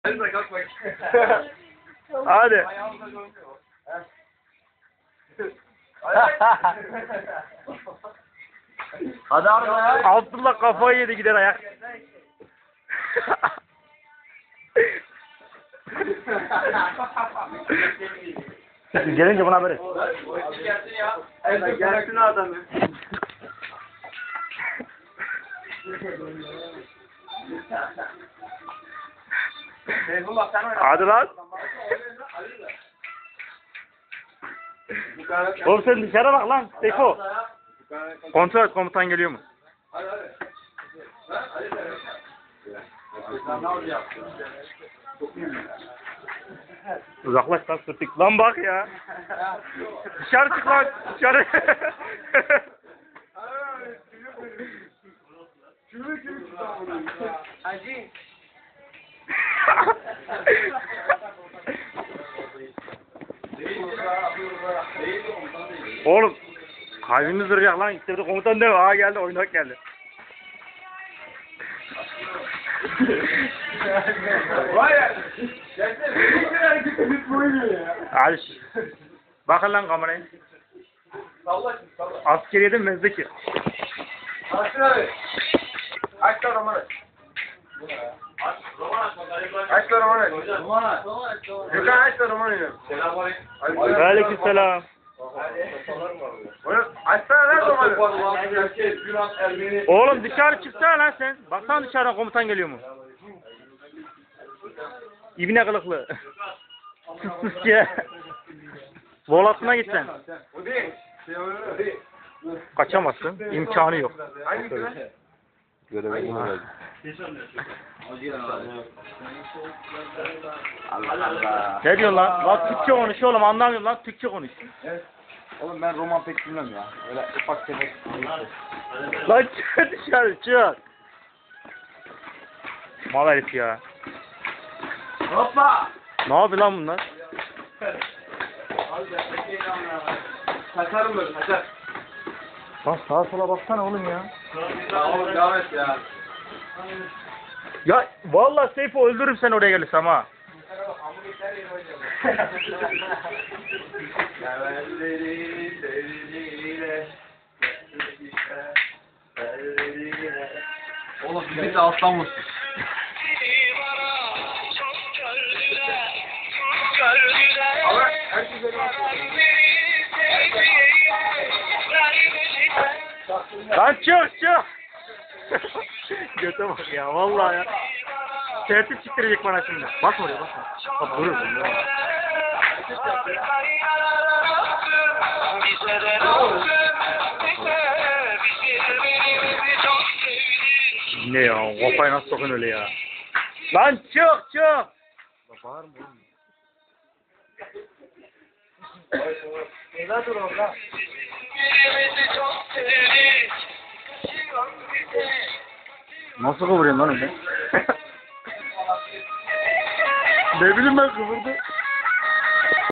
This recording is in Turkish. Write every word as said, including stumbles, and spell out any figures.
Hadi kalk bak. Hadi. Hadi abi ya. Abdullah kafayı yedi gider ayak. Gelince buna böyle. Gelsin ya. Elde gelsin adamı. Seyfullah sen oyna. Hadi lan. Oğlum sen dışarı bak lan. Seyfo. Kontrol et, komutan geliyor mu? Hadi hadi. Hadi hadi. Sen ne yapacaksın? Çok iyi mi? Uzaklaş lan sırtık. Lan bak ya. Dışarı çık lan. Dışarı. Kimi kimi tutamıyorum. Hacı. Oğlum. Kalbimiz duracak lan. İşte bir komutan deme. Aa geldi, oynak geldi. Vay ya. Gerçekten bir hareketimiz böyle ya. Hadi. Bakın lan kamerayı. Salla şimdi salla. Askeriyede mezdeki. Açsın abi. Aç da roman aç. Aç roman aç. Aç da roman aç. Roman aç. Gökhan aç da roman aç. Selamünaleyküm. Aleykümselam. Açsana lan romanı. Oğlum dışarı çıksana lan sen. Baksana dışarıdan komutan geliyor mu? İbne kılıklı. Sus sus ya. Volatına git sen. O değil. Şey o değil. Kaçamazsın. İmkanı yok. Hangisi lan? Göreve yine geldi. Allah Allah. Ne diyorsun lan? Lan Türkçe konuş oğlum, anlamıyorum lan, Türkçe konuş. Oğlum ben roman pek bilmem ya. Öyle ufak tefek. Lan çık dışarı çık. Mal herif ya. Hoppa. Ne yapıyor lan bunlar? Kaçarım böyle kaçar. Lan sağa sola baksana oğlum ya. Oğlum devam et ya. Ya vallahi Seyfo öldürürüm sen oraya gelirsem ha. Oğlum bizi de alttan vursun. Ama herkes öyle Lan çık çık. Göte bak ya vallahi ya. Tehdit çıktıracak bana şimdi. Bak oraya bak. Bak vurursun ya. Ne ya? Kafayı nasıl sokun öyle ya? Lan çık çık. Bağırma oğlum. Dur orada. Nasıl kıvırıyorsun lan öyle? Ne bileyim ben kıvırdı.